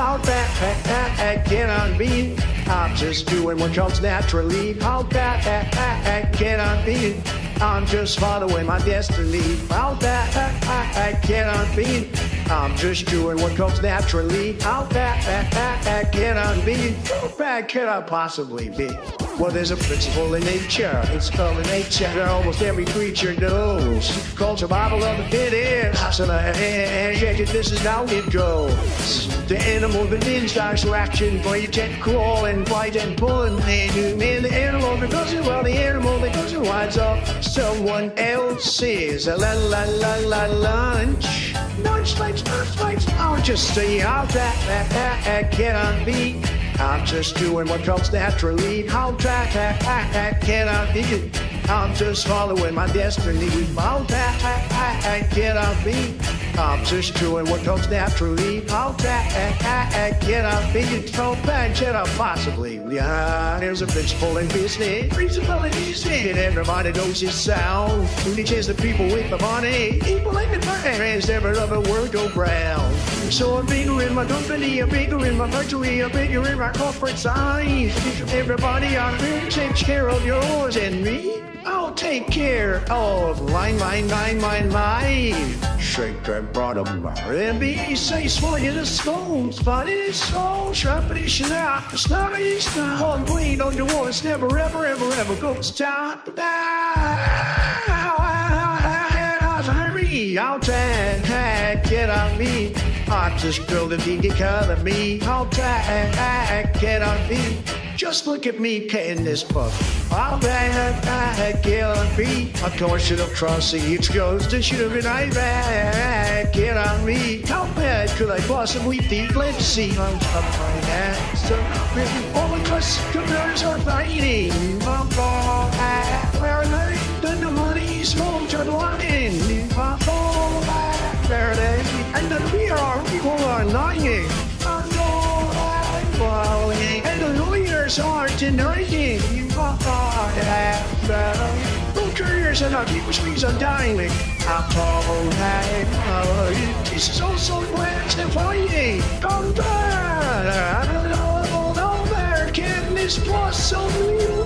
How that can I be? I'm just doing what comes naturally. How that can I be? I'm just following my destiny. How that can I be? I'm just doing what comes naturally. How bad can I be? How bad can I possibly be? Well, there's a principle in nature. It's called nature that almost every creature knows. Called survival of the fittest. So this is how it goes. The animal begins to action, fight and crawl and fight and pull and the animal because the animal because it winds up someone else's lunch. I'll just say how that can I be? I'm just doing what comes naturally. How that can I be? I'm just following my destiny. How that can I be? I'm just doing what comes naturally. How bad can I be? How bad can I possibly? Yeah, there's a principle in business. Principle in business. And everybody knows this sound. When you chase the people with the money, people like the brands never ever work go brown. So I'm bigger in my company, I'm bigger in my factory, I'm bigger in my corporate size. Everybody out there takes care of yours and me. I'll take care of mine. Shake that bottom and be say small in the stones, but it's so sharp and it's not. It's not easy. On green on your wall, it's never ever goes down. How bad can I be? I'm just building the economy. How bad can I be? Just look at me paying this book. How bad can I be? A torsion of crossing each goes to should have been I bad can I be? How bad could I possibly be? Let's see how tough I am. So all of us computers are fighting. Where are they? Then the money's home to the line. There they and then people are lying. And the lawyers are denying. No careers and our people's fees are dying. This is also plans and fighting. Come back. American is plus so real.